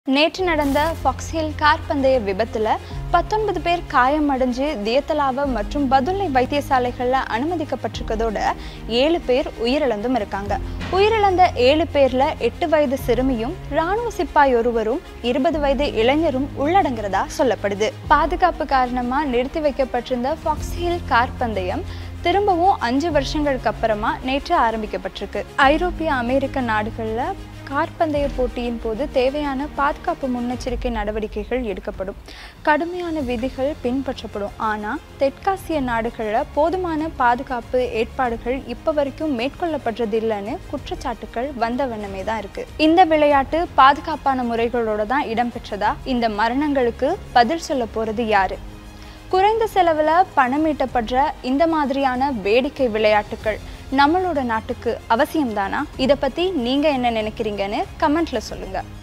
நேற்று நடந்த Fox hill car பந்தய விபத்துல 19 பேர் காயமடைஞ்சு தியத்தலாவ மற்றும் பதுளை வைத்தியசாலைகள்ல அனுமதிக்கப்பட்டிருக்கதோட 7 பேர் உயிரிழந்தும் இருக்காங்க. உயிரிழந்த 7 பேர்ல 8 வயது சிறுமியும் ராணுவ சிப்பாய் ஒருவரும் 20 வயது இளைஞரும் உள்ளடங்குறதா சொல்லப்படுது. பாதுகாப்பு காரணமா நிறுத்தி வைக்கப்பட்டிருந்த ஃபாக்ஸ் ஹில் கார் பந்தயம் திரும்பவும் 5 வருஷங்களுக்கு அப்புறமா நேற்று ஆரம்பிக்கப்பட்டிருக்கு. ஐரோப்பிய அமெரிக்க நாடுகள்ல கார் பந்தய போட்டியின் போது தேவையான பாதுகாப்பு முன்னெச்சரிக்கை நடவடிக்கைகள் எடுக்கப்படும். கடுமையான விதிகள் பின்பற்றப்படும். ஆனால் தெற்காசிய நாடுகளில் போதுமான பாதுகாப்பு ஏற்பாடுகள் இப்போ வரைக்கும் மேற்கொள்ளப்படுறதில்லைன்னு குற்றச்சாட்டுகள் வந்த வண்ணமே தான் இருக்கு. இந்த விளையாட்டு பாதுகாப்பான முறைகளோட தான் இடம்பெற்றதா? இந்த மரணங்களுக்கு பதில் சொல்ல போறது யாரு? குறைந்த செலவில் பணம் ஈட்டப்படுற இந்த மாதிரியான வேடிக்கை விளையாட்டுகள் நம்மளோட நாட்டுக்கு அவசியம்தானா? இதை பற்றி நீங்கள் என்ன நினைக்கிறீங்கன்னு கமெண்ட்ல சொல்லுங்கள்.